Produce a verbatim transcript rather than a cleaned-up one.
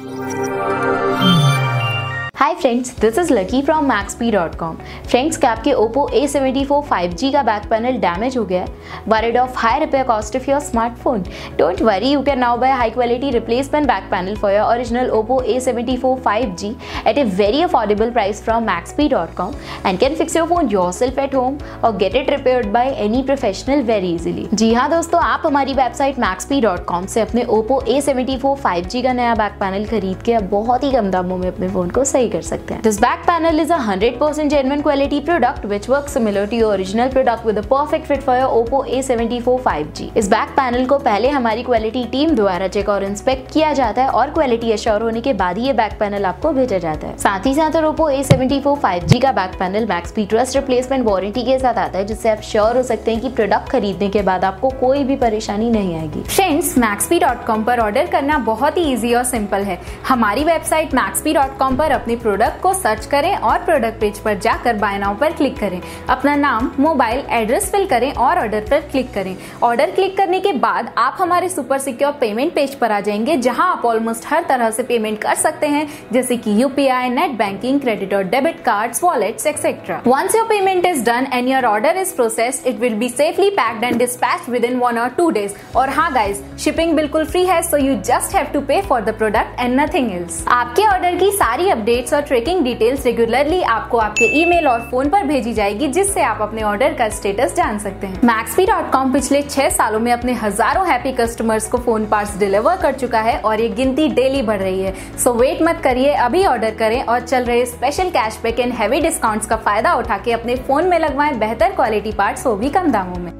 Hi friends, this is Lucky from Maxpe dot com. Friends, क्या आपके Oppo A seventy four five G का back panel damage हो गया है? Worried of high repair cost of your smartphone? Don't worry, you can now buy high quality replacement back panel for your original Oppo A seventy four five G at a very affordable price from maxpy dot com and can fix your phone yourself at home or get it repaired by any professional very easily। जी हाँ दोस्तों, आप हमारी website मैक्सपी dot com से अपने Oppo A seventy four five G का नया back panel खरीद के अब बहुत ही कम दामों में अपने फोन को सही कर सकते हैं। This back panel is a one hundred percent genuine quality product which works similar to your original product with a perfect fit for your Oppo A seventy four five G. इस back panel को पहले हमारी quality team द्वारा check और inspect किया जाता है और क्वालिटी एश्योर होने के बाद ही ये बैक पैनल आपको भेजा जाता है। साथ ही साथ Oppo A seventy four five G का back panel Maxpe trust replacement warranty के साथ आता है, जिससे आप श्योर हो सकते हैं कि प्रोडक्ट खरीदने के बाद आपको कोई भी परेशानी नहीं आएगी। फ्रेंड्स, मैक्सपी डॉट कॉम पर ऑर्डर करना बहुत ही इजी और सिंपल है। हमारी वेबसाइट मैक्सपी डॉट कॉम पर अपने प्रोडक्ट को सर्च करें और प्रोडक्ट पेज पर जाकर बाय नाउ पर क्लिक करें। अपना नाम, मोबाइल एड्रेस फिल करें और ऑर्डर पर क्लिक करें। ऑर्डर क्लिक करने के बाद आप हमारे सुपर सिक्योर पेमेंट पेज पर आ जाएंगे, जहां आप ऑलमोस्ट हर तरह से पेमेंट कर सकते हैं, जैसे कि यूपीआई, नेट बैंकिंग, क्रेडिट और debit cards, wallets etcetera. Once your payment is done and your order is processed, it will be safely packed and dispatched within one or two days। और हाँ guys, shipping बिल्कुल free है, so you just have to pay for the product and nothing else। आपके order की सारी updates और tracking details regularly आपको आपके ईमेल और फोन पर भेजी जाएगी, जिससे आप अपने ऑर्डर का स्टेटस जान सकते हैं। मैक्सपी डॉट कॉम पिछले छह सालों में अपने हजारों हैप्पी कस्टमर्स को फोन पार्ट्स डिलीवर कर चुका है और ये गिनती डेली बढ़ रही है। सो वेट मत करिए, अभी ऑर्डर करें और चल रहे special cashback and heavy discounts का फायदा उठा के अपने फोन में लगवाएं बेहतर क्वालिटी पार्ट्स, वो भी कम दामों में।